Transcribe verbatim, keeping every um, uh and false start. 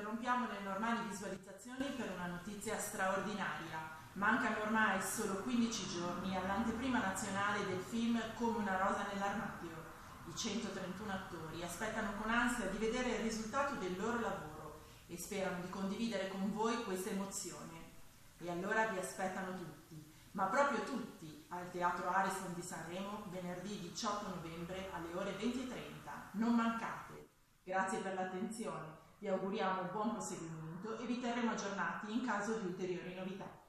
interrompiamo le normali visualizzazioni per una notizia straordinaria. Mancano ormai solo quindici giorni all'anteprima nazionale del film Come una rosa nell'armadio. I centotrentuno attori aspettano con ansia di vedere il risultato del loro lavoro e sperano di condividere con voi questa emozione. E allora vi aspettano tutti, ma proprio tutti, al Teatro Ariston di Sanremo venerdì diciotto novembre alle ore venti e trenta. Non mancate! Grazie per l'attenzione, vi auguriamo buon proseguimento e vi terremo aggiornati in caso di ulteriori novità.